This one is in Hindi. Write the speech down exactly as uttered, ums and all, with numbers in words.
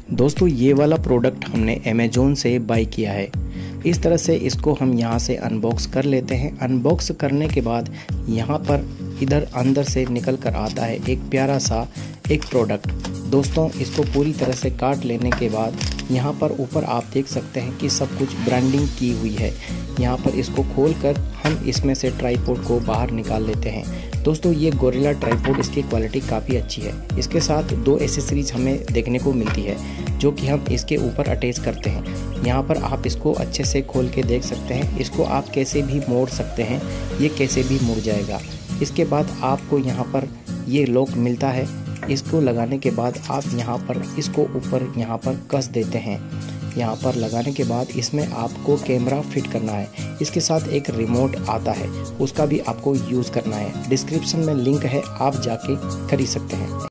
दोस्तों ये वाला प्रोडक्ट हमने अमेज़ोन से बाय किया है। इस तरह से इसको हम यहाँ से अनबॉक्स कर लेते हैं। अनबॉक्स करने के बाद यहाँ पर इधर अंदर से निकल कर आता है एक प्यारा सा एक प्रोडक्ट। दोस्तों इसको पूरी तरह से काट लेने के बाद यहाँ पर ऊपर आप देख सकते हैं कि सब कुछ ब्रांडिंग की हुई है। यहाँ पर इसको खोलकर हम इसमें से ट्राइपॉड को बाहर निकाल लेते हैं। दोस्तों ये गोरिल्ला ट्राइपॉड, इसकी क्वालिटी काफ़ी अच्छी है। इसके साथ दो एसेसरीज हमें देखने को मिलती है जो कि हम इसके ऊपर अटैच करते हैं। यहाँ पर आप इसको अच्छे से खोल के देख सकते हैं। इसको आप कैसे भी मोड़ सकते हैं, ये कैसे भी मुड़ जाएगा। इसके बाद आपको यहाँ पर ये लॉक मिलता है। इसको लगाने के बाद आप यहाँ पर इसको ऊपर यहाँ पर कस देते हैं। यहाँ पर लगाने के बाद इसमें आपको कैमरा फिट करना है। इसके साथ एक रिमोट आता है, उसका भी आपको यूज़ करना है। डिस्क्रिप्शन में लिंक है, आप जाके खरीद सकते हैं।